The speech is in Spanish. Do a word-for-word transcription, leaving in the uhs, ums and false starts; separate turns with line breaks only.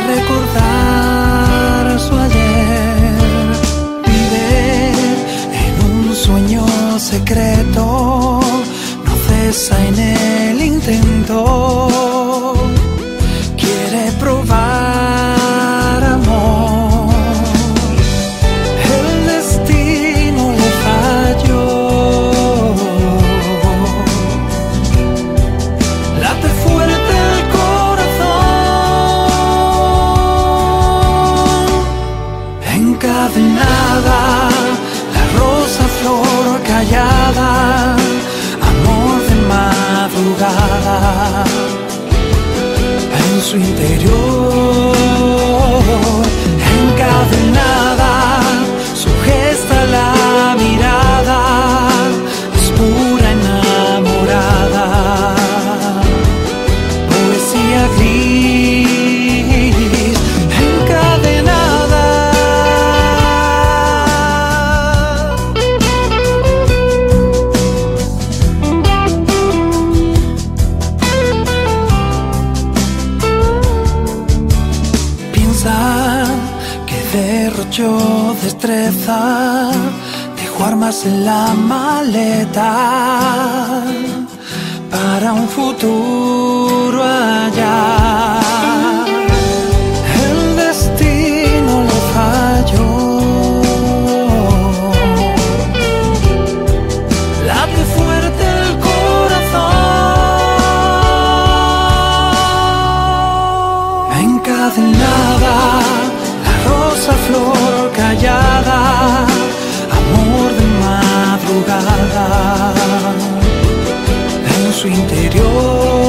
recordar su ayer. Vive en un sueño secreto, no cesa en el intento. Quiere probar amor, el destino le falló. Late fuerte el corazón, encadenada, la rosa flor callada, amor de madrugada. En su interior, encadenada, sujeta la mirada, es pura enamorada. Poesía gris, encadenada. Que derrochó destreza, dejó armas en la maleta para un futuro allá. El destino le falló. Late fuerte el corazón, encadenada, rosa flor callada, amor de madrugada. En su interior